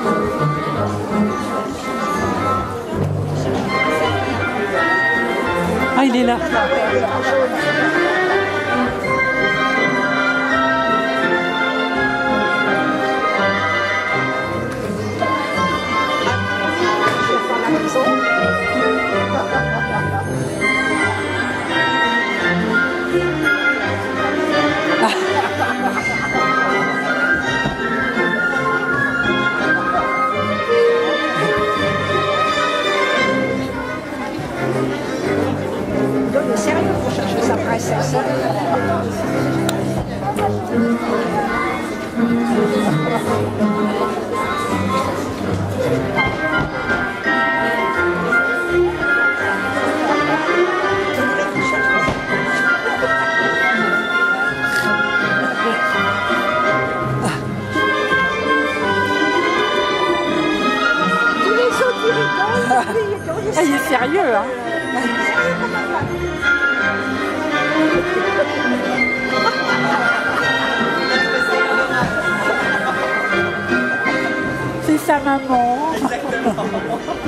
Ah, il est là. Il est sérieux pour chercher sa princesse. Tous les autres, ils rigolent. Ah, il est sérieux, hein. C'est sa maman. Exactement.